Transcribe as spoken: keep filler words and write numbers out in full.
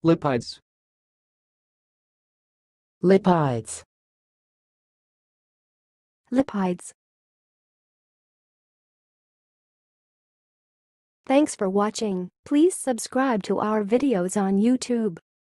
lipides, lipides, lipides. Thanks for watching. Please subscribe to our videos on YouTube.